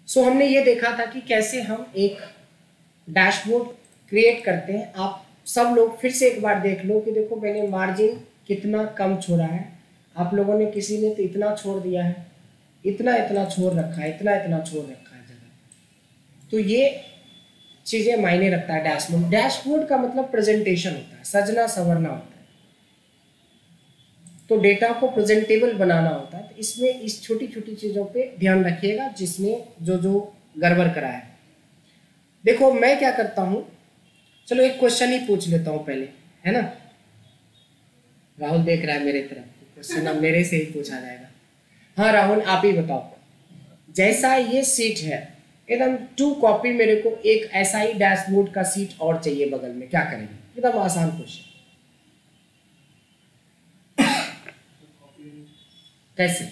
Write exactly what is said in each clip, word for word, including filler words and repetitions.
सो हमने ये देखा था कि कैसे हम एक डैशबोर्ड क्रिएट करते हैं। आप सब लोग फिर से एक बार देख लो कि देखो मैंने मार्जिन कितना कम छोड़ा है, आप लोगों ने किसी ने तो इतना छोड़ दिया है, इतना इतना छोड़ रखा है, इतना इतना छोड़ रखा है जगह। तो ये चीज़ें मायने रखता है डैशबोर्ड। डैशबोर्ड का मतलब प्रेजेंटेशन होता है, सजना संवरना होता है, तो डेटा को प्रेजेंटेबल बनाना होता है। तो इसमें इस छोटी छोटी चीज़ों पे ध्यान रखिएगा जिसने जो जो गड़बड़ करा है। देखो मैं क्या करता हूँ, चलो एक क्वेश्चन ही पूछ लेता हूँ पहले, है ना। राहुल देख रहा है मेरे तरफ, क्वेश्चन अब मेरे से ही पूछा जाएगा। हाँ राहुल आप ही बताओ, जैसा ये सीट है एकदम टू कॉपी, मेरे को एक ऐसा ही डैशबोर्ड का सीट और चाहिए बगल में, क्या करेंगे? एकदम आसान क्वेश्चन। कैसे,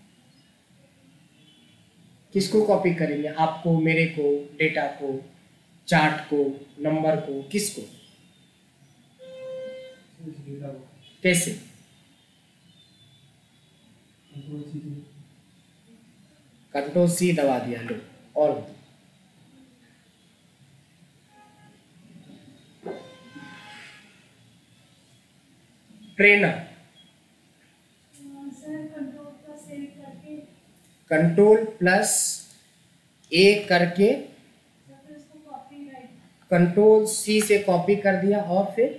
किसको कॉपी करेंगे? आपको, मेरे को, डेटा को, चार्ट को, नंबर को, किसको? कैसे? कंट्रोल सी दबा दिया, लो। और ट्रेनर कंट्रोल प्लस ए करके कंट्रोल सी से कॉपी कर दिया और फिर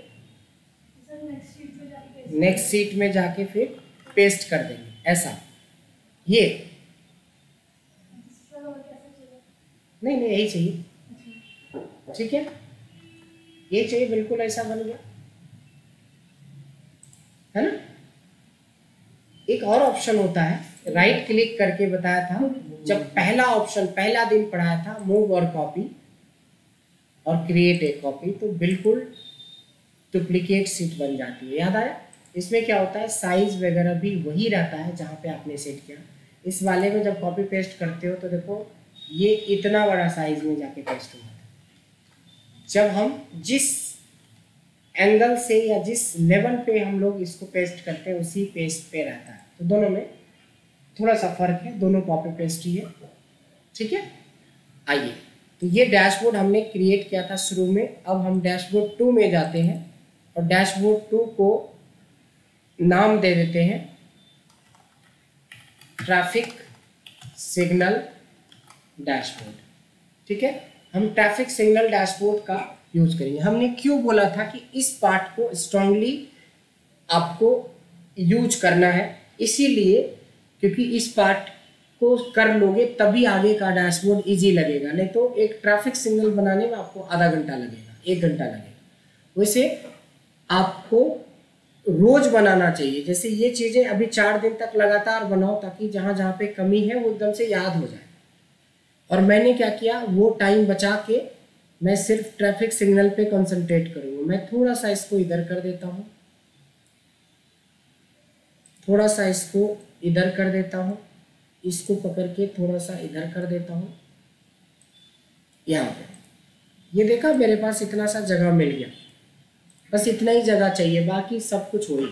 नेक्स्ट सीट में जाके फिर पेस्ट कर देंगे, ऐसा। ये नहीं नहीं यही चाहिए, ठीक है, ये चाहिए, बिल्कुल ऐसा बन गया, है ना। एक और ऑप्शन होता है, राइट क्लिक करके बताया था जब पहला ऑप्शन पहला दिन पढ़ाया था, मूव और कॉपी और क्रिएट ए कॉपी, तो बिल्कुल डुप्लीकेट सीट बन जाती है, याद आया। इसमें क्या होता है, साइज वगैरह भी वही रहता है जहाँ पे आपने सेट किया। इस वाले में जब कॉपी पेस्ट करते हो तो देखो ये इतना बड़ा साइज में जाके पेस्ट हुआ है। जब हम जिस एंगल से या जिस लेवल पे हम लोग इसको पेस्ट करते हैं उसी पेस्ट पे रहता है, तो दोनों में थोड़ा सा फर्क है, दोनों कॉपी पेस्ट ही है, ठीक है। आइए, तो ये डैशबोर्ड हमने क्रिएट किया था शुरू में। अब हम डैशबोर्ड टू में जाते हैं और डैशबोर्ड टू को नाम दे देते हैं ट्रैफिक सिग्नल डैशबोर्ड, ठीक है। हम ट्रैफिक सिग्नल डैशबोर्ड का यूज करेंगे। हमने क्यों बोला था कि इस पार्ट को स्ट्रांगली आपको यूज करना है, इसीलिए क्योंकि इस पार्ट को कर लोगे तभी आगे का डैशबोर्ड इजी लगेगा, नहीं तो एक ट्रैफिक सिग्नल बनाने में आपको आधा घंटा लगेगा, एक घंटा लगेगा। वैसे आपको रोज बनाना चाहिए, जैसे ये चीज़ें अभी चार दिन तक लगातार बनाओ ताकि जहाँ जहाँ पे कमी है वो एकदम से याद हो जाए। और मैंने क्या किया, वो टाइम बचा के मैं सिर्फ ट्रैफिक सिग्नल पे कंसंट्रेट करूँगा। मैं थोड़ा सा इसको इधर कर देता हूँ, थोड़ा सा इसको इधर कर देता हूँ, इसको पकड़ के थोड़ा सा इधर कर देता हूँ, यहाँ पे। ये देखा मेरे पास इतना सा जगह मिल गया, बस इतना ही जगह चाहिए, बाकी सब कुछ हो ही।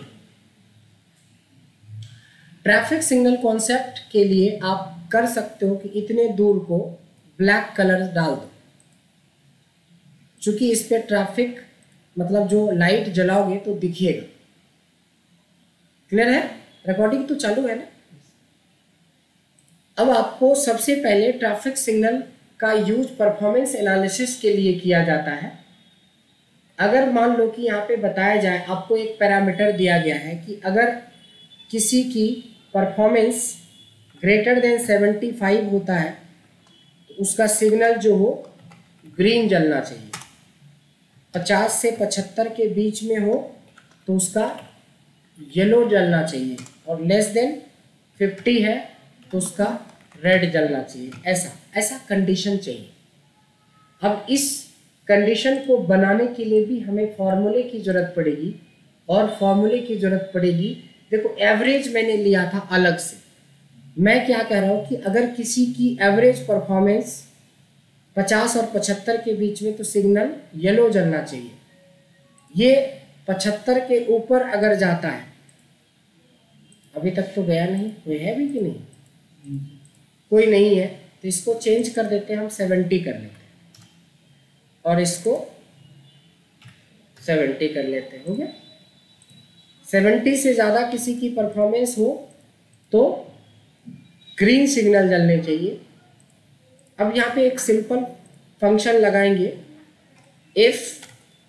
ट्रैफिक सिग्नल कॉन्सेप्ट के लिए आप कर सकते हो कि इतने दूर को ब्लैक कलर डाल दो, चूंकि इस पे ट्रैफिक मतलब जो लाइट जलाओगे तो दिखिएगा। क्लियर है? रिकॉर्डिंग तो चालू है ना। अब आपको सबसे पहले ट्रैफिक सिग्नल का यूज परफॉर्मेंस एनालिसिस के लिए किया जाता है। अगर मान लो कि यहाँ पे बताया जाए, आपको एक पैरामीटर दिया गया है कि अगर किसी की performance greater than seventy five होता है तो उसका सिग्नल जो हो ग्रीन जलना चाहिए, पचास से पचहत्तर के बीच में हो तो उसका येलो जलना चाहिए, और लेस देन फिफ्टी है तो उसका रेड जलना चाहिए। ऐसा ऐसा कंडीशन चाहिए। अब इस कंडीशन को बनाने के लिए भी हमें फॉर्मूले की ज़रूरत पड़ेगी, और फॉर्मूले की ज़रूरत पड़ेगी, देखो एवरेज मैंने लिया था अलग से। मैं क्या कह रहा हूँ कि अगर किसी की एवरेज परफॉर्मेंस पचास और पचहत्तर के बीच में तो सिग्नल येलो जलना चाहिए। ये पचहत्तर के ऊपर अगर जाता है, अभी तक तो गया नहीं, कोई है भी कि नहीं? कोई नहीं है, तो इसको चेंज कर देते हैं, हम सेवेंटी कर लेते हैं और इसको सेवेंटी कर लेते हैं। हो गया। सेवेंटी से ज़्यादा किसी की परफॉर्मेंस हो तो ग्रीन सिग्नल जलने चाहिए। अब यहाँ पे एक सिंपल फंक्शन लगाएंगे, इफ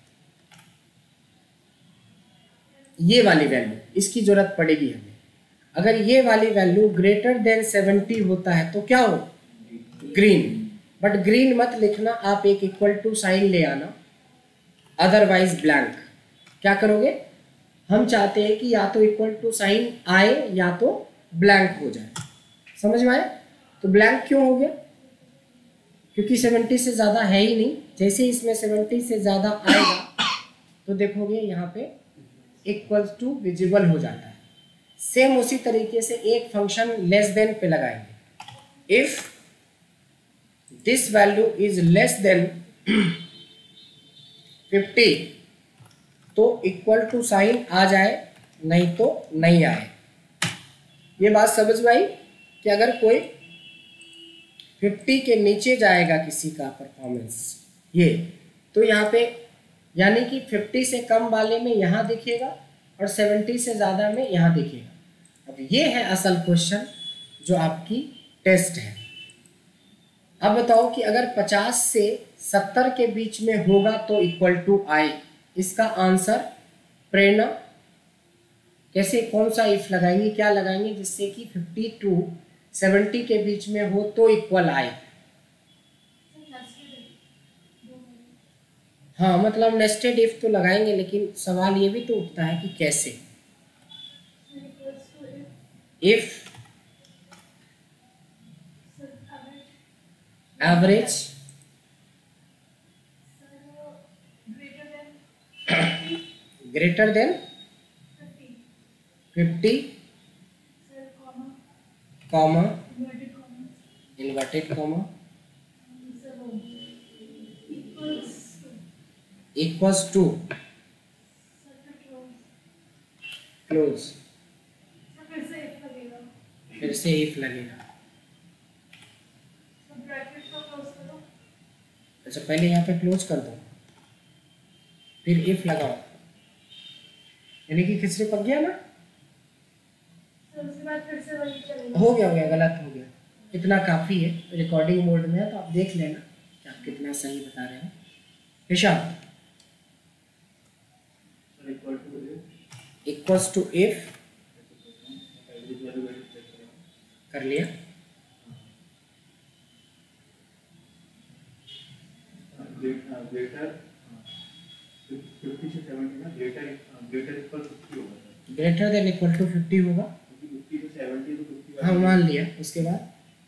ये वाली वैल्यू, इसकी जरूरत पड़ेगी हमें, अगर ये वाली वैल्यू ग्रेटर देन सेवेंटी होता है तो क्या हो, ग्रीन। बट ग्रीन मत लिखना, आप एक इक्वल टू साइन ले आना, अदरवाइज ब्लैंक। क्या करोगे, हम चाहते हैं कि या तो इक्वल टू साइन आए या तो ब्लैंक हो जाए। समझ में आए? तो ब्लैंक क्यों हो गया, क्योंकि सेवेंटी से ज़्यादा है ही नहीं। जैसे इसमें सेवेंटी से ज़्यादा आएगा तो देखोगे यहाँ पे इक्वल टू विजिबल हो जाता है। सेम उसी तरीके से एक फंक्शन लेस देन पे लगाएंगे, if this value is less than fifty तो इक्वल टू साइन आ जाए, नहीं तो नहीं आए। ये बात समझ में आई कि अगर कोई फिफ्टी के नीचे जाएगा किसी का परफॉर्मेंस ये, तो यहाँ पे यानी कि फिफ्टी से कम वाले में यहाँ दिखेगा और सेवेंटी से ज़्यादा में यहाँ दिखेगा। अब ये है असल क्वेश्चन जो आपकी टेस्ट है। अब बताओ कि अगर पचास से सत्तर के बीच में होगा तो इक्वल टू आए। इसका आंसर प्रेरणा कैसे, कौन सा इफ लगाएंगे, क्या लगाएंगे जिससे कि फिफ्टी टू सेवेंटी के बीच में हो तो इक्वल आए। हाँ मतलब नेस्टेड इफ तो लगाएंगे, लेकिन सवाल ये भी तो उठता है कि कैसे। If average greater than fifty comma inverted comma equals to close, फिर से इफ लगेगा। अच्छा पहले यहाँ पे क्लोज कर दो फिर इफ लगाओ, यानी कि खिचड़ी पक गया ना। हो गया हो गया गलत हो गया, इतना काफ़ी है। रिकॉर्डिंग मोड में है तो आप देख लेना कि आप कितना सही बता रहे हैं। हिशाम इक्वल्स टू इफ कर लिया, ग्रेटर फिफ्टी से सेवेंटी ना ग्रेटर ग्रेटर इक्वल फिफ्टी होगा, greater than equal to fifty होगा। फिफ्टी से सेवेंटी तो फिफ्टी हाँ मान लिया, उसके बाद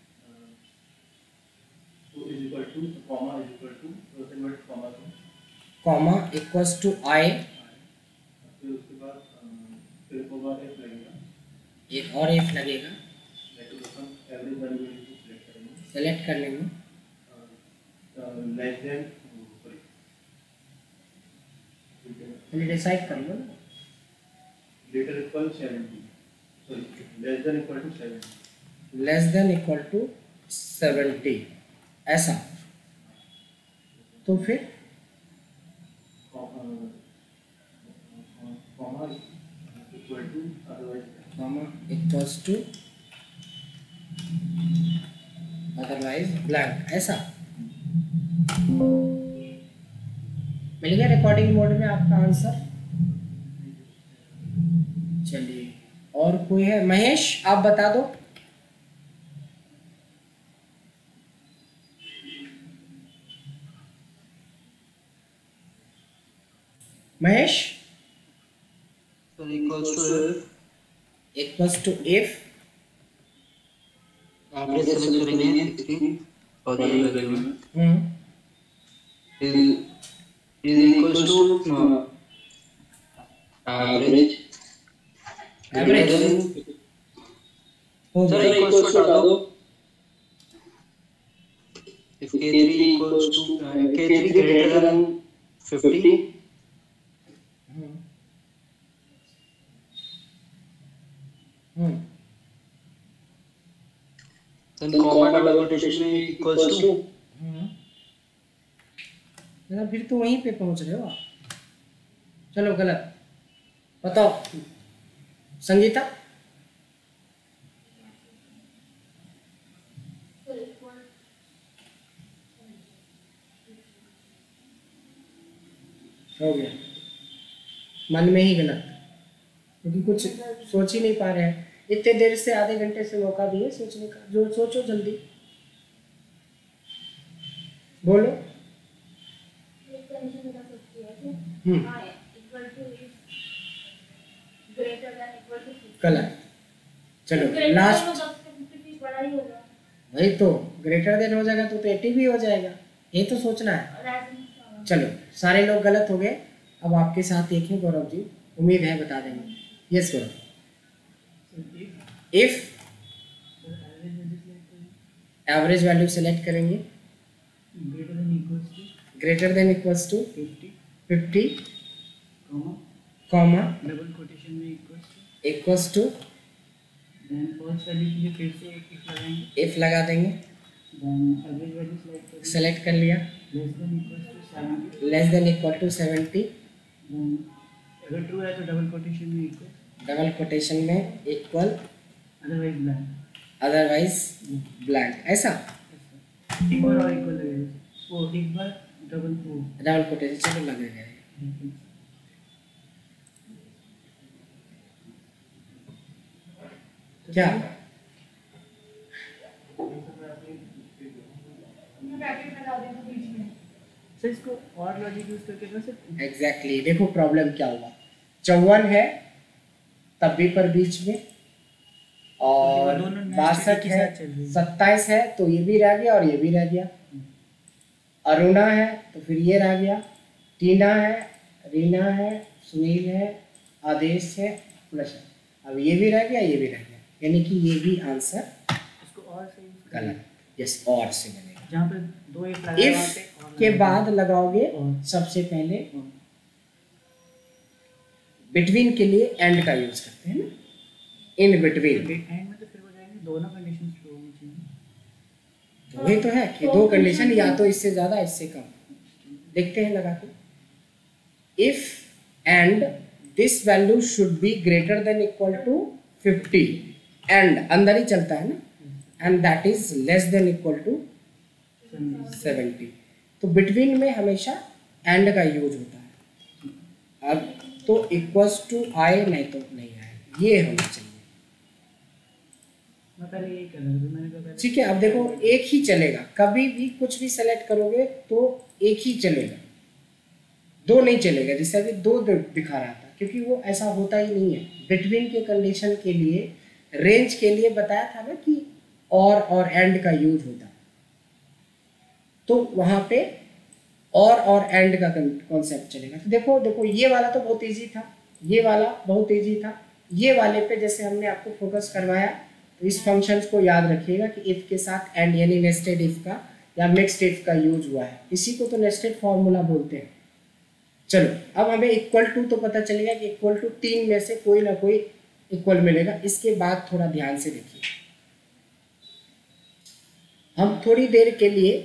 तो is equal to comma is equal to inverted comma तो कॉमा इक्वल्स टू आई, फिर उसके बाद फिर कॉमा एफ लगेगा, एक और एफ लगेगा, एवरेज वैल्यू को सिलेक्ट करेंगे, सेलेक्ट कर लेंगे, लेस देन पहले डिसाइड कर लो ना, greater equal seventy sorry less than equal to seventy, less than equal to seventy ऐसा। तो फिर comma equal to otherwise comma equals to otherwise blank ऐसा। मिल गया रिकॉर्डिंग मोड में आपका आंसर। चलिए और कोई है? महेश आप बता दो। Mahesh equals to equals to if average select करेंगे सिक्सटी और ये value hmm is is equals to uh, average average हो सर गया। equals to हटा दो if k three equals to uh, k three greater than fifty hmm hmm then comma double quotation में equals to ना, फिर तो वहीं पे पहुंच रहे हो आप। चलो गलत, बताओ संगीता। हो गया, मन में ही गलत, क्योंकि कुछ सोच ही नहीं पा रहे हैं। इतने देर से, आधे घंटे से मौका दिए सोचने का, जो सोचो जल्दी बोलो। गलत। चलो लास्ट, वही तो ग्रेटर देन हो जाएगा तो तो एटी भी हो जाएगा, ये तो सोचना है। चलो सारे लोग गलत हो गए, अब आपके साथ एक है गौरव जी, उम्मीद है बता देंगे। Yes Gaurav. If average value select करेंगे, greater than equals to fifty comma double quotation में equals to equals to, then first value के लिए फिर से एक इफ लगाएंगे, इफ लगा देंगे, देन एवरेज वैल्यू सेलेक्ट करेंगे, सेलेक्ट कर लिया, less than equals to seventy, less than equal to seventy, then अगर ट्रू है तो डबल कोटेशन में इक्वल, डबल कोटेशन में equal, otherwise blank, otherwise blank. ऐसा एक बार और इक्वल लगेगा, वो एक बार डबल वो डबल कोटेशन चलो लगेगा। क्या सर इसको और लॉजिक यूज करके कर सकते हैं? Exactly exactly। देखो प्रॉब्लम क्या हुआ, चौवन है तब भी पर बीच में, और बासठ है, सत्ताईस है तो ये भी रह गया और ये भी रह गया, अरुणा है तो फिर ये रह गया, टीना है, रीना है, सुनील है, आदेश है, प्लस है, अब ये भी रह गया ये भी रह गया, यानी कि ये भी आंसर इसको और से यूज गलत। यस, और से बनेगा, जहाँ पे दो इफ लगाए वहाँ पे इफ और के लगाए। बाद लगाओगे और। सबसे पहले बिटवीन के लिए एंड का यूज करते हैं ना, इन बिटवीन। एंड में तो फिर हो जाएंगे दोनों कंडीशंस ट्रू होनी चाहिए। वही तो है कि दो कंडीशन, या तो इससे ज्यादा इससे कम। देखते हैं लगा के, if and this value should be greater than equal to fifty, and अंदर ही चलता है ना, and that is less than equal to seventy. तो बिटवीन में हमेशा एंड का यूज होता है। अब तो इक्वल्स टू आए नहीं तो नहीं आए, ये होना चाहिए। मैं पहले यही कर रहा था, मैंने कहा पहले ठीक है, अब देखो एक ही चलेगा, कभी भी कुछ भी सेलेक्ट करोगे तो एक ही चलेगा, दो नहीं चलेगा। जैसे अभी दो दिखा रहा था, क्योंकि वो ऐसा होता ही नहीं है। बिटवीन के कंडीशन के लिए, रेंज के लिए बताया था ना कि और और एंड का यूज होता है, तो वहां पे और और एंड का कॉन्सेप्ट चलेगा। तो देखो देखो ये वाला तो बहुत इजी था, ये वाला बहुत इजी था, ये वाले पे जैसे हमने आपको फोकस करवाया, तो इस फंक्शंस को याद रखिएगा कि इफ के साथ एंड यानी नेस्टेड इफ का या मिक्स्ड इफ का यूज हुआ है, इसी को तो नेस्टेड फॉर्मूला बोलते हैं। चलो अब हमें इक्वल टू तो पता चलेगा कि इक्वल टू तीन में से कोई ना कोई इक्वल मिलेगा। इसके बाद थोड़ा ध्यान से देखिए, हम थोड़ी देर के लिए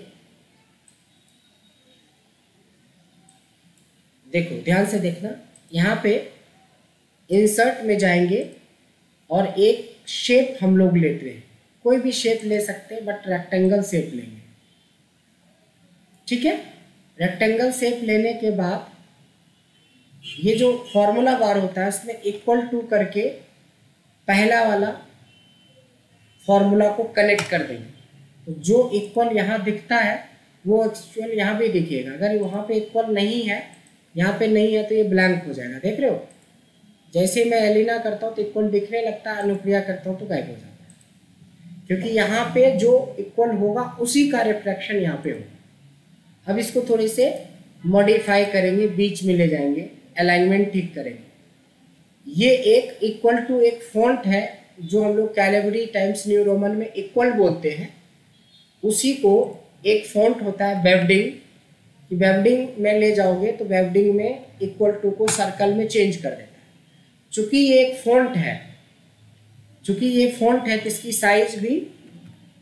देखो, ध्यान से देखना, यहाँ पे इंसर्ट में जाएंगे और एक शेप हम लोग लेते हैं, कोई भी शेप ले सकते हैं बट रेक्टेंगल शेप लेंगे। ठीक है, रेक्टेंगल शेप लेने के बाद ये जो फॉर्मूला बार होता है उसमें इक्वल टू करके पहला वाला फॉर्मूला को कनेक्ट कर देंगे, तो जो इक्वल यहाँ दिखता है वो एक्चुअल यहाँ भी दिखेगा। अगर वहाँ पे इक्वल नहीं है, यहाँ पे नहीं है, तो ये ब्लैंक हो जाएगा। देख रहे हो, जैसे मैं एलिना करता हूँ तो इक्वल दिखने लगता है, अनुप्रिया करता हूँ तो गायब हो जाता है, क्योंकि यहाँ पे जो इक्वल होगा उसी का रिफ्लेक्शन यहाँ पे होगा। अब इसको थोड़ी से मॉडिफाई करेंगे, बीच में ले जाएंगे, अलाइनमेंट ठीक करेंगे। ये एक इक्वल टू एक फॉन्ट है जो हम लोग कैलिबरी टाइम्स न्यू रोमन में इक्वल बोलते हैं, उसी को एक फॉन्ट होता है वेवडिंग, कि वेवडिंग में ले जाओगे तो वेवडिंग में इक्वल टू को सर्कल में चेंज कर देता है। चूंकि ये एक फॉन्ट है, चूंकि ये फॉन्ट है तो इसकी साइज भी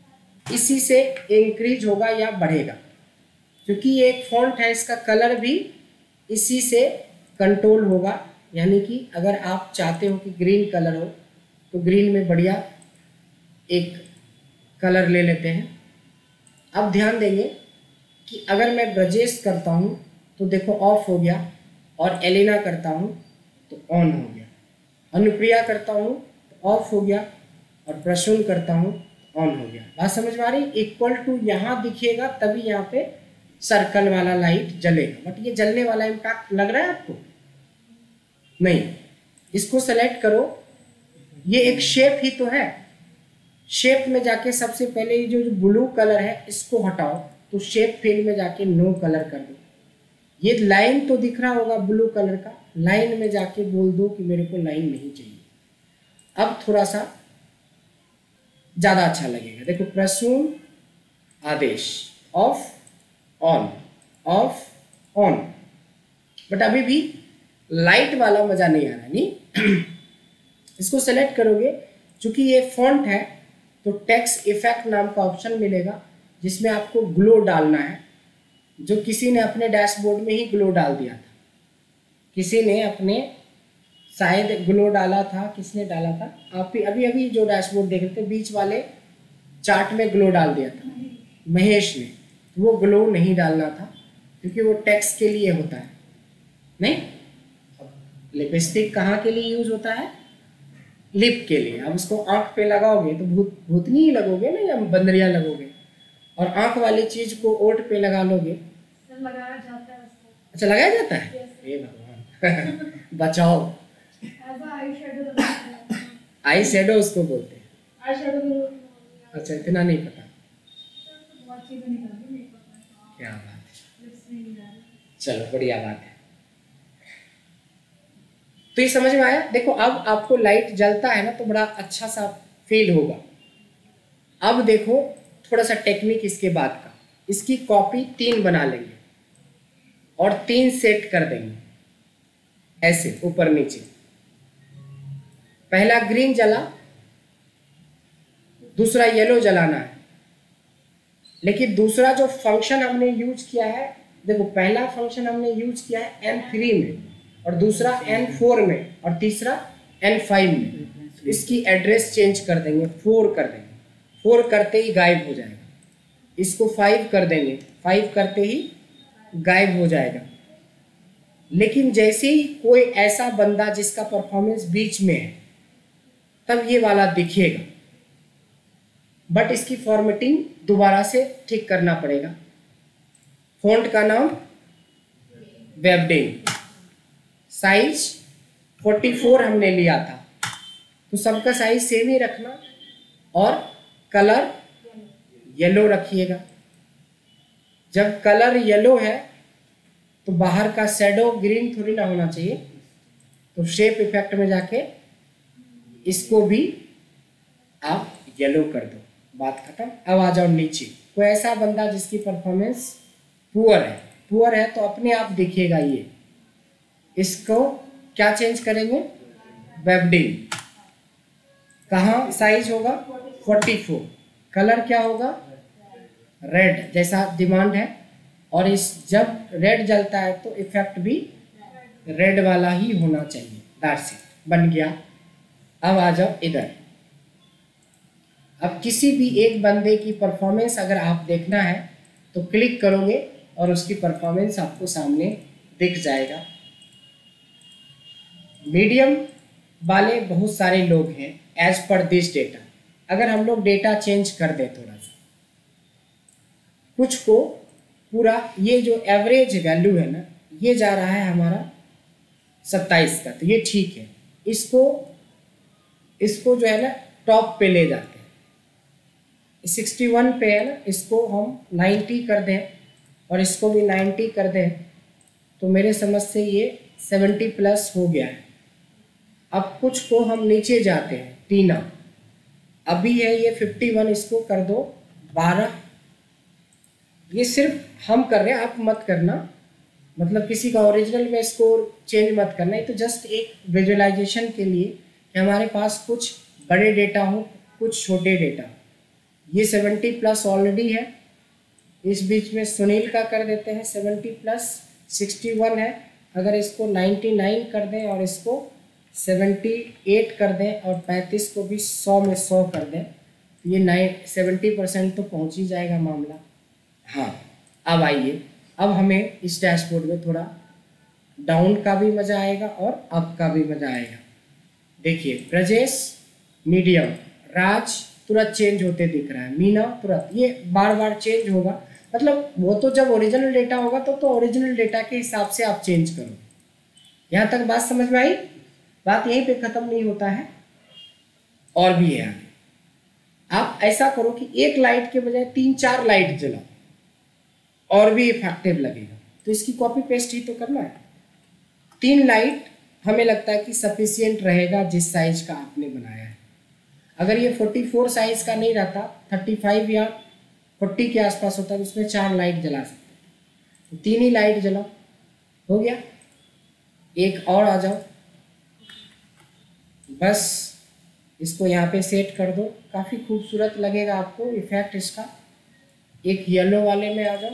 इसी से इंक्रीज होगा या बढ़ेगा, क्योंकि ये एक फॉन्ट है, इसका कलर भी इसी से कंट्रोल होगा। यानी कि अगर आप चाहते हो कि ग्रीन कलर हो तो ग्रीन में बढ़िया एक कलर ले लेते हैं। अब ध्यान देंगे कि अगर मैं ब्रजेश करता हूँ तो देखो ऑफ हो गया, और एलिना करता हूँ तो ऑन हो गया, अनुप्रिया करता हूँ तो ऑफ हो गया, और प्रसून करता हूँ ऑन हो गया। बात समझ में आ रही? इक्वल टू यहाँ दिखेगा तभी यहाँ पे सर्कल वाला लाइट जलेगा, बट ये जलने वाला इम्पैक्ट लग रहा है आपको? नहीं। इसको सेलेक्ट करो, ये एक शेप ही तो है। शेप में जाके सबसे पहले ये जो ब्लू कलर है इसको हटाओ, तो शेप फील्ड में जाके नो कलर कर दो। ये लाइन तो दिख रहा होगा ब्लू कलर का, लाइन में जाके बोल दो कि मेरे को लाइन नहीं चाहिए। अब थोड़ा सा ज्यादा अच्छा लगेगा। देखो Prasoon Aadesh, off on, off on, but अभी भी लाइट वाला मजा नहीं आ रहा। नहीं इसको सेलेक्ट करोगे, चूंकि ये फॉन्ट है तो टेक्स्ट इफेक्ट नाम का ऑप्शन मिलेगा जिसमें आपको ग्लो डालना है, जो किसी ने अपने डैशबोर्ड में ही ग्लो डाल दिया था। किसी ने अपने शायद ग्लो डाला था, किसने डाला था? आप ही अभी अभी जो डैशबोर्ड देख रहे थे बीच वाले चार्ट में ग्लो डाल दिया था, महेश ने। वो ग्लो नहीं डालना था क्योंकि वो टेक्स्ट के लिए होता है। नहीं, लिपस्टिक कहाँ के लिए यूज होता है? लिप के लिए। अब उसको आंख पे लगाओगे तो भूत भूतनी ही लगोगे ना, या बंदरिया लगोगे। और आंख वाली चीज को ओठ पे लगा लोगे, लगाया जाता है उसको। अच्छा लगाया जाता है? हे भगवान बचाओ। आई शेडो उसको बोलते हैं। Eye shadow. अच्छा, इतना नहीं पता। बहुत चीजें निकलती हैं। क्या बात है, चलो बढ़िया बात है। तो ये समझ में आया? देखो अब आपको लाइट जलता है ना तो बड़ा अच्छा सा फील होगा। अब देखो थोड़ा सा टेक्निक इसके बाद का, इसकी कॉपी तीन बना लेंगे और तीन सेट कर देंगे ऐसे ऊपर नीचे। पहला ग्रीन जला, दूसरा येलो जलाना है। लेकिन दूसरा जो फंक्शन हमने यूज किया है, देखो पहला फंक्शन हमने यूज किया है एन थ्री में, और दूसरा एन फोर में, और तीसरा एन फाइव में। इसकी एड्रेस चेंज कर देंगे, फोर कर देंगे। फोर करते ही गायब हो जाएगा। इसको फाइव कर देंगे, फाइव करते ही गायब हो जाएगा। लेकिन जैसे ही कोई ऐसा बंदा जिसका परफॉर्मेंस बीच में है तब ये वाला दिखेगा, बट इसकी फॉर्मेटिंग दोबारा से ठीक करना पड़ेगा। फॉन्ट का नाम वेबडिंग, साइज चौवालीस हमने लिया था, तो सबका साइज सेम ही रखना, और कलर येलो रखिएगा। जब कलर येलो है तो बाहर का शैडो ग्रीन थोड़ी ना होना चाहिए, तो शेप इफेक्ट में जाके इसको भी आप येलो कर दो। बात खत्म। अब आ जाओ नीचे। कोई ऐसा बंदा जिसकी परफॉर्मेंस पुअर है, पुअर है तो अपने आप दिखेगा ये। इसको क्या चेंज करेंगे? वेबडिंग। कहाँ साइज होगा? चौवालीस। कलर क्या होगा? रेड, जैसा डिमांड है। और इस जब रेड जलता है तो इफेक्ट भी रेड वाला ही होना चाहिए। दैट्स इट, बन गया। अब आ जाओ इधर। अब किसी भी एक बंदे की परफॉर्मेंस अगर आप देखना है तो क्लिक करोगे और उसकी परफॉर्मेंस आपको सामने दिख जाएगा। मीडियम वाले बहुत सारे लोग हैं एज पर दिस डेटा। अगर हम लोग डेटा चेंज कर दें थोड़ा सा, कुछ को पूरा, ये जो एवरेज वैल्यू है ना, ये जा रहा है हमारा सत्ताईस का, तो ये ठीक है। इसको इसको जो है ना टॉप पे ले जाते हैं, इकसठ पे है ना, इसको हम नब्बे कर दें और इसको भी नब्बे कर दें, तो मेरे समझ से ये सत्तर प्लस हो गया है। अब कुछ को हम नीचे जाते हैं, टीना अभी है ये इक्यावन, इसको कर दो बारह। ये सिर्फ हम कर रहे हैं, आप मत करना, मतलब किसी का ओरिजिनल में स्कोर चेंज मत करना। ये तो जस्ट एक विजुअलाइजेशन के लिए कि हमारे पास कुछ बड़े डेटा हो, कुछ छोटे डेटा हो। ये सेवेंटी प्लस ऑलरेडी है, इस बीच में सुनील का कर देते हैं सेवेंटी प्लस, सिक्सटी वन है, अगर इसको नाइन्टी नाइन कर दें और इसको सेवेंटी एट कर दें और पैंतीस को भी सौ में सौ कर दें तो ये नाइन सेवेंटी परसेंट तो पहुंच ही जाएगा मामला। हाँ, अब आइए, अब हमें इस डैशबोर्ड में थोड़ा डाउन का भी मज़ा आएगा और अप का भी मज़ा आएगा। देखिए, ब्रजेश मीडियम, राज तुरंत चेंज होते दिख रहा है, मीना तुरंत, ये बार बार चेंज होगा, मतलब वो तो जब ओरिजिनल डेटा होगा तो तो ओरिजिनल डेटा के हिसाब से आप चेंज करो। यहाँ तक बात समझ में आई? बात यहीं पे ख़त्म नहीं होता है, और भी है आगे। आप ऐसा करो कि एक लाइट के बजाय तीन चार लाइट जलाओ और भी इफेक्टिव लगेगा, तो इसकी कॉपी पेस्ट ही तो करना है। तीन लाइट हमें लगता है कि सफिशियंट रहेगा जिस साइज का आपने बनाया है। अगर ये चौवालीस साइज का नहीं रहता, पैंतीस या चालीस के आसपास होता है, तो इसमें चार लाइट जला सकते हैं, तो तीन ही लाइट जलाओ, हो गया। एक और आ जाओ, बस इसको यहाँ पे सेट कर दो, काफ़ी खूबसूरत लगेगा आपको इफेक्ट इसका। एक येलो वाले में आ जाओ,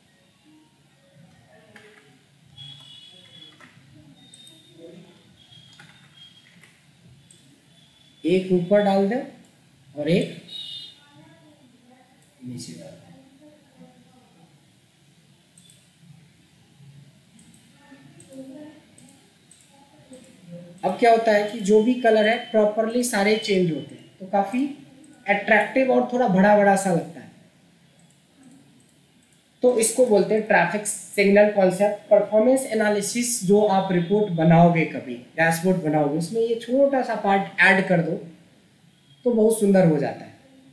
एक ऊपर डाल दो और एक नीचे डाल दो। अब क्या होता है कि जो भी कलर है प्रॉपरली सारे चेंज होते हैं, तो काफ़ी अट्रैक्टिव और थोड़ा बड़ा बड़ा सा लगता है। तो इसको बोलते हैं traffic signal concept. Performance analysis जो आप रिपोर्ट बनाओगे, कभी डैशबोर्ड बनाओगे, उसमें ये छोटा सा पार्ट ऐड कर दो तो बहुत सुंदर हो जाता है,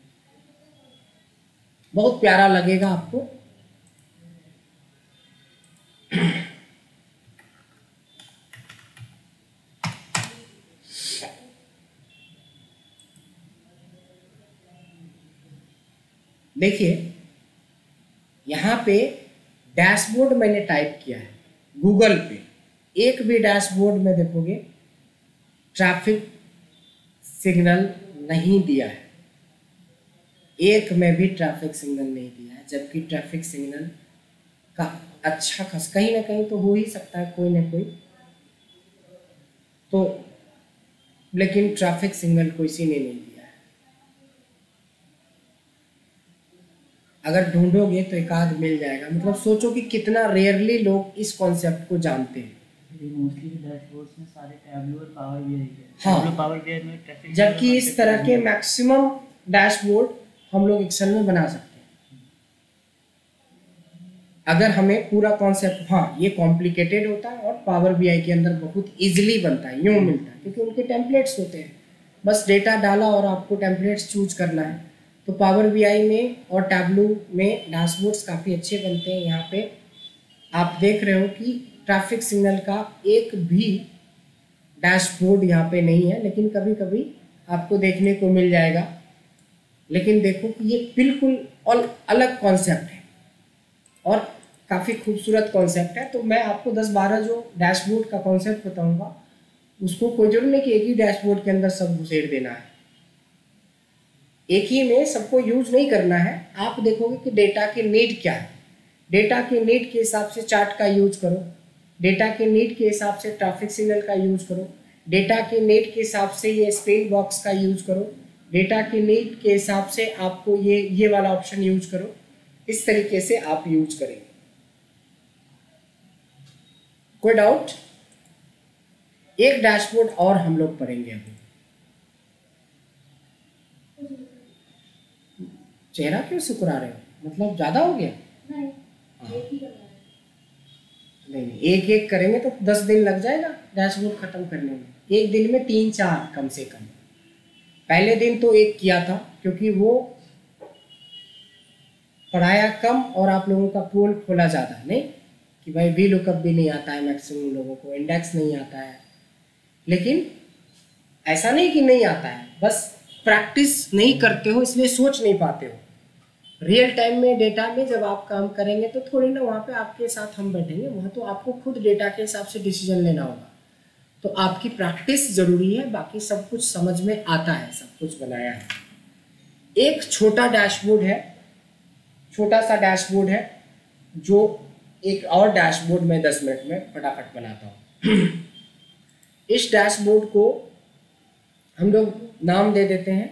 बहुत प्यारा लगेगा आपको। देखिए, यहाँ पे डैशबोर्ड मैंने टाइप किया है गूगल पे, एक भी डैशबोर्ड में देखोगे ट्रैफिक सिग्नल नहीं दिया है, एक में भी ट्रैफिक सिग्नल नहीं दिया है, जबकि ट्रैफिक सिग्नल का अच्छा खास कहीं ना कहीं तो हो ही सकता है कोई ना कोई, तो लेकिन ट्रैफिक सिग्नल किसी ने नहीं दिया है। अगर ढूंढोगे तो एक आध मिल जाएगा, मतलब सोचो कि कितना रेयरली लोग इस कॉन्सेप्ट को जानते हैं। मोस्टली डैशबोर्ड्स में सारे टैब्लो और पावर बीआई है। हाँ, टैब्लो पावर बीआई में ट्रैफिक, जबकि इस तरह के मैक्सिमम डैशबोर्ड हम लोग एक्सेल में बना सकते हैं अगर हमें पूरा कॉन्सेप्ट। हाँ, ये कॉम्प्लिकेटेड होता है और पावर बीआई के अंदर बहुत इजीली बनता है, यूँ मिलता है, क्योंकि उनके टेम्पलेट्स होते हैं, बस डेटा डाला और आपको टेम्पलेट्स चूज करना है। तो पावर बीआई में और टैब्लो में डैशबोर्ड्स काफ़ी अच्छे बनते हैं। यहाँ पे आप देख रहे हो कि ट्रैफिक सिग्नल का एक भी डैशबोर्ड यहाँ पे नहीं है, लेकिन कभी कभी आपको देखने को मिल जाएगा। लेकिन देखो कि ये बिल्कुल अलग कॉन्सेप्ट है और काफ़ी खूबसूरत कॉन्सेप्ट है। तो मैं आपको दस बारह जो डैशबोर्ड का कॉन्सेप्ट बताऊंगा, उसको कोई जरूर नहीं कि एक ही डैशबोर्ड के अंदर सब घुसेड़ देना है, एक ही में सबको यूज नहीं करना है। आप देखोगे कि डेटा के नीड क्या है, डेटा के नीड के हिसाब से चार्ट का यूज करो, डेटा के नीड के हिसाब से ट्रैफिक सिग्नल का यूज करो, डेटा के नीड के हिसाब से ये स्क्रीन बॉक्स का यूज करो, डेटा के नीड के हिसाब से आपको ये ये वाला ऑप्शन यूज करो। इस तरीके से आप यूज करेंगे। कोई डाउट? एक डैशबोर्ड और हम लोग पढ़ेंगे अभी। चेहरा क्यों सुकुरा रहे हो, मतलब ज्यादा हो गया? नहीं, एक ही करना है। नहीं नहीं, एक एक करेंगे तो दस दिन लग जाएगा डैशबोर्ड खत्म करने में। एक दिन में तीन चार कम से कम। पहले दिन तो एक किया था क्योंकि वो पढ़ाया कम और आप लोगों का पोल खोला ज़्यादा, नहीं कि भाई वी लुकअप भी नहीं आता है, मैक्सिमम लोगों को इंडेक्स नहीं आता है। लेकिन ऐसा नहीं कि नहीं आता है, बस प्रैक्टिस नहीं करते हो इसलिए सोच नहीं पाते हो। रियल टाइम में डेटा में जब आप काम करेंगे तो थोड़ी ना वहाँ पे आपके साथ हम बैठेंगे, वहाँ तो आपको खुद डेटा के हिसाब से डिसीजन लेना होगा। तो आपकी प्रैक्टिस ज़रूरी है, बाकी सब कुछ समझ में आता है, सब कुछ बनाया है। एक छोटा डैशबोर्ड है, छोटा सा डैशबोर्ड है जो एक और डैशबोर्ड में दस मिनट में फटाफट बनाता हूँ। इस डैशबोर्ड को हम लोग नाम दे देते हैं,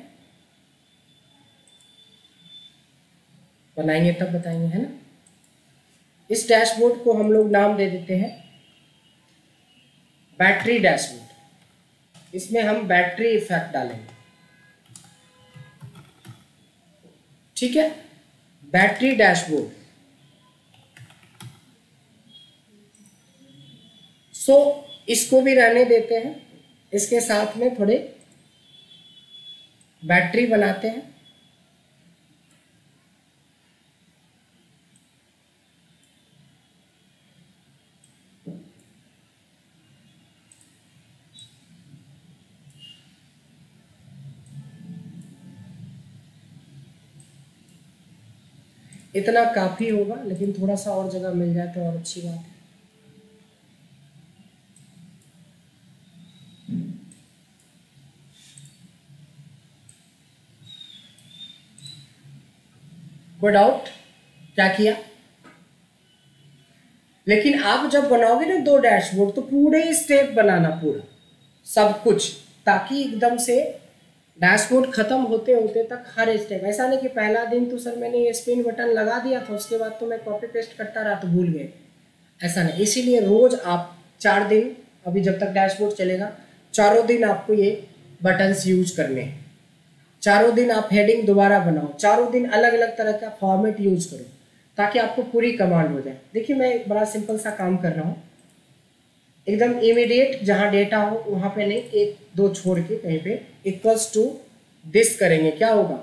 बनाएंगे तब बताएंगे, है ना। इस डैशबोर्ड को हम लोग नाम दे देते हैं बैटरी डैशबोर्ड। इसमें हम बैटरी इफेक्ट डालेंगे, ठीक है, बैटरी डैशबोर्ड। सो इसको भी रहने देते हैं, इसके साथ में थोड़े बैटरी बनाते हैं। इतना काफी होगा, लेकिन थोड़ा सा और जगह मिल जाए तो और अच्छी बात है। कोई डाउट? क्या किया? लेकिन आप जब बनाओगे ना दो डैशबोर्ड, तो पूरे स्टेप बनाना, पूरा सब कुछ, ताकि एकदम से डैशबोर्ड खत्म होते होते तक हर स्टेप। ऐसा नहीं कि पहला दिन तो सर मैंने ये स्पिन बटन लगा दिया था, उसके बाद तो मैं कॉपी पेस्ट करता रहा तो भूल गए, ऐसा नहीं। इसीलिए रोज आप चार दिन, अभी जब तक डैशबोर्ड चलेगा, चारों दिन आपको ये बटन्स यूज करने हैं। चारों दिन आप हेडिंग दोबारा बनाओ, चारों दिन अलग अलग तरह का फॉर्मेट यूज करो, ताकि आपको पूरी कमांड हो जाए। देखिए मैं एक बड़ा सिंपल सा काम कर रहा हूँ, एकदम इमीडिएट, जहाँ डेटा हो वहाँ पे नहीं, एक दो छोड़ के कहीं पे इक्वल्स टू दिस करेंगे, क्या होगा?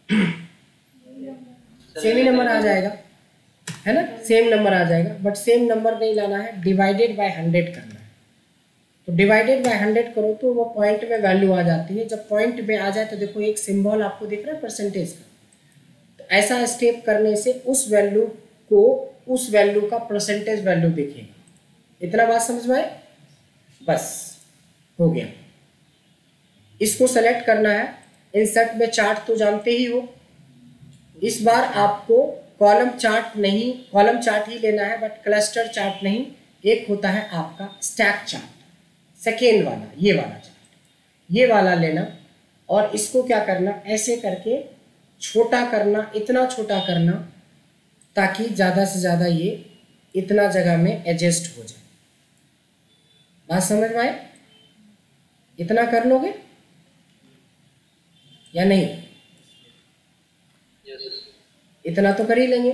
सेम ही नंबर आ जाएगा, है ना, सेम नंबर आ जाएगा। बट सेम नंबर नहीं लाना है, डिवाइडेड बाय हंड्रेड करना है। तो डिवाइडेड बाय हंड्रेड करो तो वो पॉइंट में वैल्यू आ जाती है। जब पॉइंट में आ जाए तो देखो एक सिंबल आपको दिख रहा है परसेंटेज का, तो ऐसा स्टेप करने से उस वैल्यू को, उस वैल्यू का परसेंटेज वैल्यू दिखेगा। इतना बात समझ में आए? बस हो गया। इसको सेलेक्ट करना है, इंसर्ट में चार्ट तो जानते ही हो। इस बार आपको कॉलम चार्ट नहीं, कॉलम चार्ट ही लेना है, बट क्लस्टर चार्ट नहीं। एक होता है आपका स्टैक चार्ट, सेकेंड वाला, ये वाला चार्ट, ये वाला लेना। और इसको क्या करना, ऐसे करके छोटा करना, इतना छोटा करना ताकि ज़्यादा से ज़्यादा ये इतना जगह में एडजस्ट हो जाए। बात समझ में आए? इतना कर लोगे या नहीं? इतना तो कर ही लेंगे।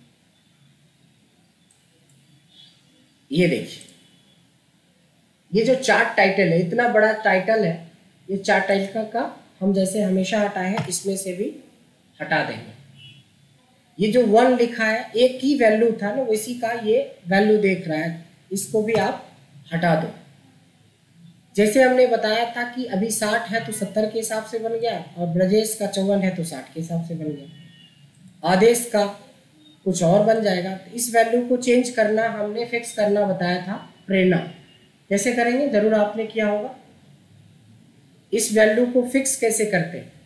ये देखिए, ये जो चार्ट टाइटल है, इतना बड़ा टाइटल है, ये चार्ट टाइटल का हम जैसे हमेशा हटाए हैं, इसमें से भी हटा देंगे। ये जो वन लिखा है, एक ही वैल्यू था ना, उसी का ये वैल्यू देख रहा है, इसको भी आप हटा दो। जैसे हमने बताया था कि अभी साठ है तो सत्तर के हिसाब से बन गया, और ब्रजेश का चौवन है तो साठ के हिसाब से बन गया, आदेश का कुछ और बन जाएगा। तो इस वैल्यू को चेंज करना, हमने फिक्स करना बताया था प्रेरणा। कैसे करेंगे, जरूर आपने किया होगा। इस वैल्यू को फिक्स कैसे करते हैं?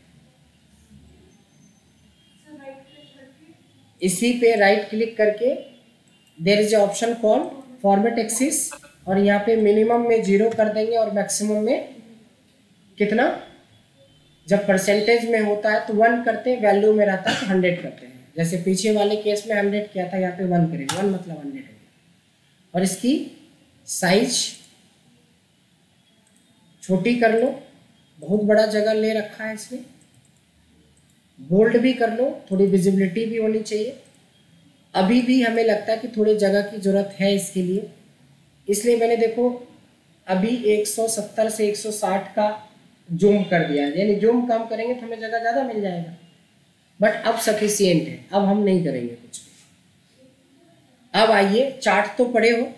इसी पे राइट क्लिक करके there is option call format axis, और यहाँ पे मिनिमम में जीरो कर देंगे और मैक्सिमम में कितना, जब परसेंटेज में होता है तो वन करते हैं, वैल्यू में रहता है तो हंड्रेड करते हैं। जैसे पीछे वाले केस में हंड्रेड किया था, यहाँ पे वन करेंगे, वन मतलब हंड्रेड हो गया। और इसकी साइज छोटी कर लो, बहुत बड़ा जगह ले रखा है इसमें। बोल्ड भी कर लो, थोड़ी विजिबिलिटी भी होनी चाहिए। अभी भी हमें लगता है कि थोड़ी जगह की जरूरत है इसके लिए, इसलिए मैंने देखो अभी एक सौ सत्तर से एक सौ साठ का जूम कर दिया है, यानी जूम कम करेंगे तो हमें जगह ज़्यादा मिल जाएगा। बट अब सफिशियंट है, अब हम नहीं करेंगे कुछ भी। अब आइए, चार्ट तो पढ़े हो,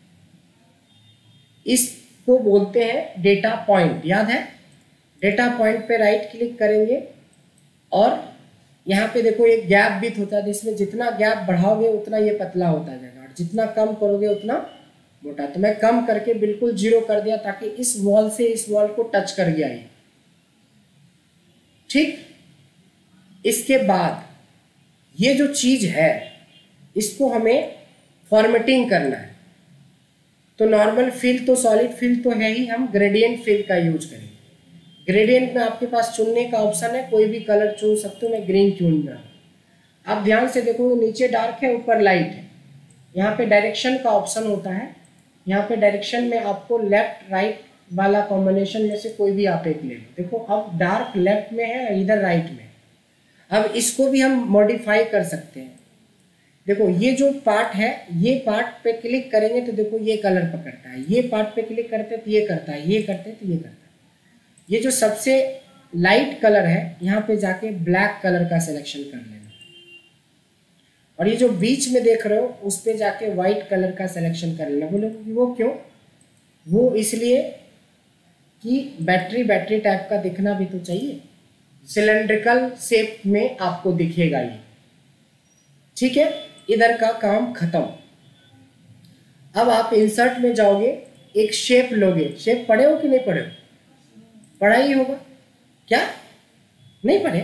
इसको बोलते हैं डेटा पॉइंट, याद है? डेटा पॉइंट पे राइट क्लिक करेंगे और यहाँ पे देखो एक गैप विथ होता है, जिसमें जितना गैप बढ़ाओगे उतना ये पतला होता जाएगा, और जितना कम करोगे उतना मोटा। तो मैं कम करके बिल्कुल जीरो कर दिया, ताकि इस वॉल से इस वॉल को टच कर गया ये, ठीक। इसके बाद ये जो चीज़ है इसको हमें फॉर्मेटिंग करना है। तो नॉर्मल फिल तो सॉलिड फिल तो है ही, हम ग्रेडियंट फिल का यूज करेंगे। ग्रेडियंट में आपके पास चुनने का ऑप्शन है, कोई भी कलर चुन सकते हो, मैं ग्रीन चुन रहा हूँ। आप ध्यान से देखो, नीचे डार्क है ऊपर लाइट है। यहाँ पे डायरेक्शन का ऑप्शन होता है, यहाँ पे डायरेक्शन में आपको लेफ्ट राइट वाला कॉम्बिनेशन में से कोई भी आप एक ले लो। देखो अब डार्क लेफ्ट में है, इधर राइट में। अब इसको भी हम मॉडिफाई कर सकते हैं। देखो ये जो पार्ट है, ये पार्ट पे क्लिक करेंगे तो देखो ये कलर पकड़ता है, ये पार्ट पे क्लिक करते हैं तो ये करता है, ये करते हैं तो ये करता है। ये जो सबसे लाइट कलर है यहाँ पे जाके ब्लैक कलर का सिलेक्शन कर लेना, और ये जो बीच में देख रहे हो उस पे जाके व्हाइट कलर का सिलेक्शन कर लेना। बोले वो क्यों? वो इसलिए कि बैटरी बैटरी टाइप का दिखना भी तो चाहिए, सिलेंड्रिकल शेप में आपको दिखेगा ये। ठीक है, इधर का काम खत्म। अब आप इंसर्ट में जाओगे, एक शेप लोगे। शेप पढ़े हो कि नहीं पढ़े हो? पढ़ा ही होगा क्या? नहीं पढ़े?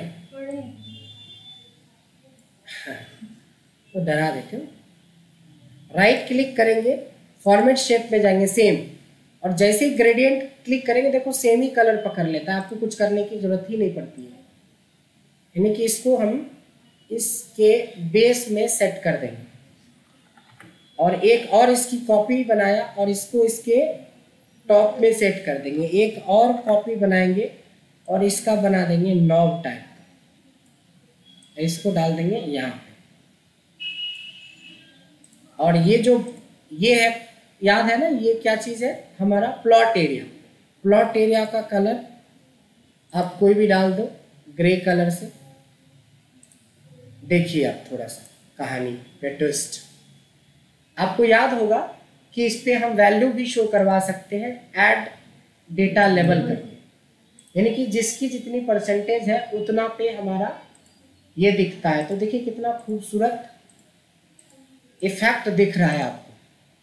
तो डरा देते हो। राइट क्लिक करेंगे, फॉर्मेट शेप में जाएंगे सेम, और जैसे ही ग्रेडियंट क्लिक करेंगे देखो सेम ही कलर पकड़ लेता है, आपको कुछ करने की जरूरत ही नहीं पड़ती है। यानी कि इसको हम इसके बेस में सेट कर देंगे, और एक और इसकी कॉपी बनाया और इसको इसके टॉप में सेट कर देंगे। एक और कॉपी बनाएंगे और इसका बना देंगे नॉब टाइप का, इसको डाल देंगे यहाँ पे। और ये जो ये है, याद है ना, ये क्या चीज़ है? हमारा प्लॉट एरिया। प्लॉट एरिया का कलर आप कोई भी डाल दो ग्रे कलर से। देखिए आप थोड़ा सा कहानी पे ट्विस्ट। आपको याद होगा कि इस पे हम वैल्यू भी शो करवा सकते हैं ऐड डेटा लेवल करके, यानी कि जिसकी जितनी परसेंटेज है उतना पे हमारा ये दिखता है। तो देखिए कितना खूबसूरत इफेक्ट दिख रहा है आपको।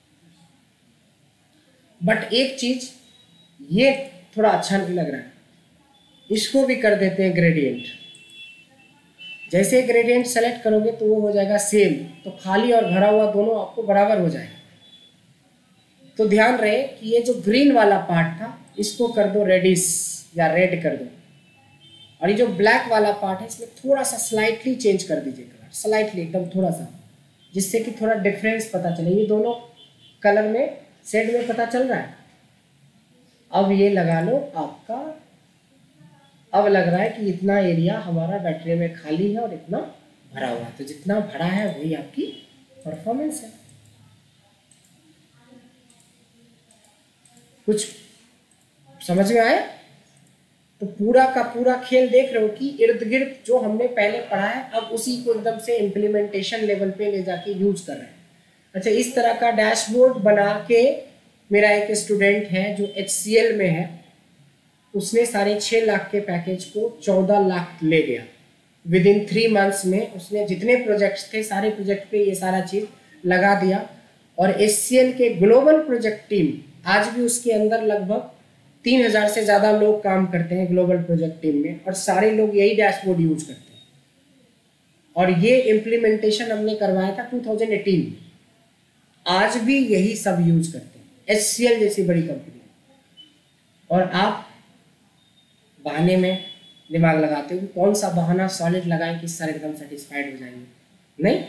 बट एक चीज ये थोड़ा अच्छा नहीं लग रहा है, इसको भी कर देते हैं ग्रेडियंट। जैसे ग्रेडियंट सेलेक्ट करोगे तो वो हो जाएगा सेम, तो खाली और भरा हुआ दोनों आपको बराबर हो जाएगा। तो ध्यान रहे कि ये जो ग्रीन वाला पार्ट था इसको कर दो रेडिश या रेड कर दो, और ये जो ब्लैक वाला पार्ट है इसमें थोड़ा सा स्लाइटली चेंज कर दीजिए कलर, स्लाइटली एकदम थोड़ा सा, जिससे कि थोड़ा डिफरेंस पता चले। ये दोनों कलर में शेड में पता चल रहा है। अब ये लगा लो आपका, अब लग रहा है कि इतना एरिया हमारा बैटरी में खाली है और इतना भरा हुआ है। तो जितना भरा है वही आपकी परफॉर्मेंस है। कुछ समझ में आया? तो पूरा का पूरा खेल देख रहे हो कि इर्द गिर्द जो हमने पहले पढ़ा है अब उसी को एकदम से इम्प्लीमेंटेशन लेवल पे ले जाके यूज कर रहे हैं। अच्छा, इस तरह का डैशबोर्ड बना के मेरा एक स्टूडेंट है जो एच सी एल में है, उसने साढ़े छः लाख के पैकेज को चौदह लाख ले गया विद इन थ्री मंथ्स में। उसने जितने प्रोजेक्ट्स थे सारे प्रोजेक्ट पे ये सारा चीज़ लगा दिया, और एच सी एल के ग्लोबल प्रोजेक्ट टीम आज भी उसके अंदर लगभग तीन हजार से ज़्यादा लोग काम करते हैं ग्लोबल प्रोजेक्ट टीम में, और सारे लोग यही डैशबोर्ड यूज करते हैं। और ये इम्प्लीमेंटेशन हमने करवाया था टू थाउजेंड एटीन में, आज भी यही सब यूज करते हैं एच सी एल जैसी बड़ी कंपनी। और आप बहाने में दिमाग लगाते हो कि कौन सा बहाना सॉलिड लगाएं कि सर एकदम सेटिस्फाइड हो जाएंगे, नहीं।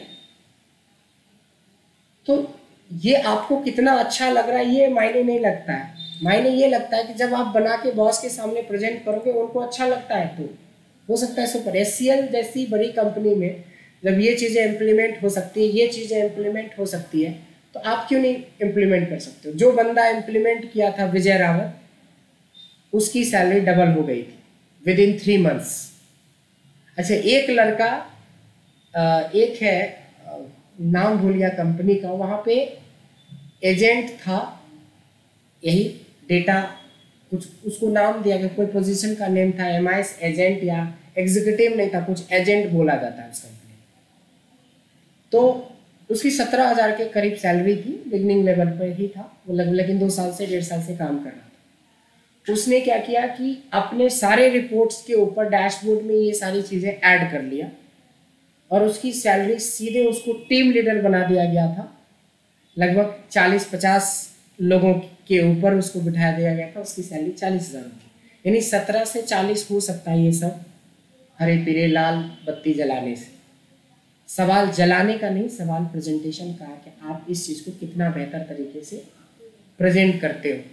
तो ये आपको कितना अच्छा लग रहा है ये मायने नहीं लगता है, मायने ये लगता है कि जब आप बना के बॉस के सामने प्रेजेंट करोगे उनको अच्छा लगता है तो हो सकता है सुपर। एच सी एल जैसी बड़ी कंपनी में जब ये चीज़ें इम्प्लीमेंट हो सकती है, ये चीज़ें इम्प्लीमेंट हो सकती है, तो आप क्यों नहीं इम्प्लीमेंट कर सकते हो? जो बंदा इम्प्लीमेंट किया था विजय रावत, उसकी सैलरी डबल हो गई थी विद इन थ्री मंथ्स। अच्छा, एक लड़का एक है, नाम भूल गया कंपनी का, वहाँ पे एजेंट था, यही डेटा कुछ उसको नाम दिया गया, कोई पोजीशन का नेम था, एम आई एस एजेंट या एग्जीक्यूटिव नहीं था, कुछ एजेंट बोला जाता है उस कंपनी। तो उसकी सत्रह हजार के करीब सैलरी थी, बिगनिंग लेवल पर ही था वो, लग लेकिन दो साल से डेढ़ साल से काम कर रहा था। उसने क्या किया कि अपने सारे रिपोर्ट्स के ऊपर डैशबोर्ड में ये सारी चीज़ें ऐड कर लिया और उसकी सैलरी सीधे उसको टीम लीडर बना दिया गया था। लगभग चालीस पचास लोगों के ऊपर उसको बिठा दिया गया था, उसकी सैलरी चालीस हज़ार थी। यानी सत्रह से चालीस हो सकता है ये सब हरे पीले लाल बत्ती जलाने से। सवाल जलाने का नहीं, सवाल प्रेजेंटेशन का है कि आप इस चीज़ को कितना बेहतर तरीके से प्रेजेंट करते हो।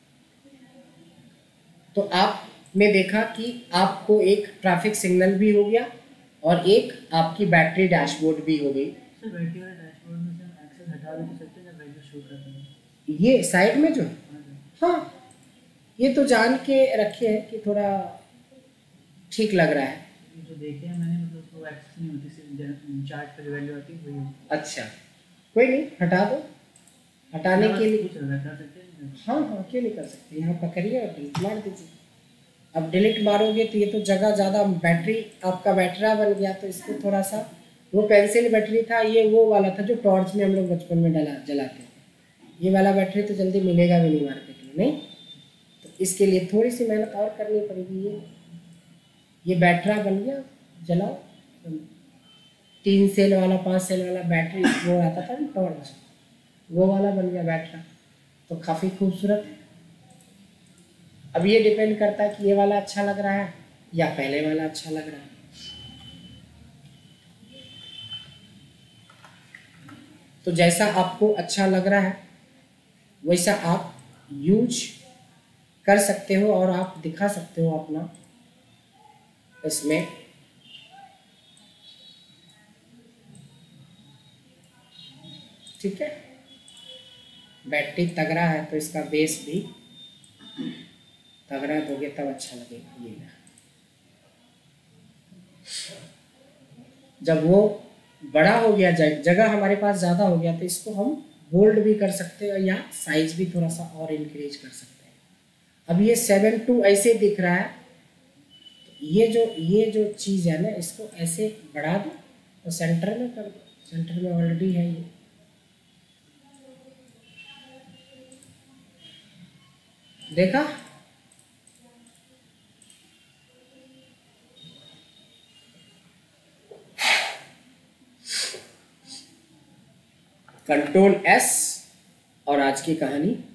तो आपने देखा कि आपको एक ट्रैफिक सिग्नल भी हो गया और एक आपकी बैटरी डैशबोर्ड भी हो गई। सर बैटरी वाले डैशबोर्ड में से हम एक्सेल हटा भी तो सकते हैं जब वैल्यू शो करते हैं। ये साइड में जो है, हाँ सर। हाँ ये तो जान के रखे हैं कि थोड़ा ठीक लग रहा है। ये जो देखे हैं मैंने, मतलब उसको एक्सेस नहीं होती, सिर्फ चार्ट पर वैल्यू आती है वही होती है। अच्छा कोई नहीं, हटा दो। हटाने के लिए पूछ रहा था, हटा सकते हैं? हाँ हाँ क्यों नहीं कर सकते, यहाँ पकड़िए और डिलीट मार दीजिए। अब डिलीट मारोगे तो ये तो जगह ज़्यादा, बैटरी आपका बैटरा बन गया तो इसको थोड़ा सा, वो पेंसिल बैटरी था, ये वो वाला था जो टॉर्च में हम लोग बचपन में डला जलाते थे। ये वाला बैटरी तो जल्दी मिलेगा भी नहीं मार्केट में, नहीं तो इसके लिए थोड़ी सी मेहनत और करनी पड़ेगी। ये ये बैटरा बन गया, जलाओ। तीन सेल वाला पाँच सेल वाला बैटरी वो आता था ना टॉर्च, वो वाला बन गया बैटरा, तो काफ़ी खूबसूरत है। अब ये डिपेंड करता है कि ये वाला अच्छा लग रहा है या पहले वाला अच्छा लग रहा है। तो जैसा आपको अच्छा लग रहा है वैसा आप यूज कर सकते हो और आप दिखा सकते हो अपना इसमें। ठीक है, बैटरी तगड़ा है तो इसका बेस भी तगड़ा दोगे तब अच्छा लगेगा। ये ना, जब वो बड़ा हो गया, जगह हमारे पास ज़्यादा हो गया तो इसको हम बोल्ड भी कर सकते हैं या साइज भी थोड़ा सा और इंक्रीज कर सकते हैं। अब ये सेवन टू ऐसे दिख रहा है, तो ये जो ये जो चीज़ है ना इसको ऐसे बढ़ा दो और सेंटर में कर दो। सेंटर में ऑलरेडी है ये, देखा। कंट्रोल एस और आज की कहानी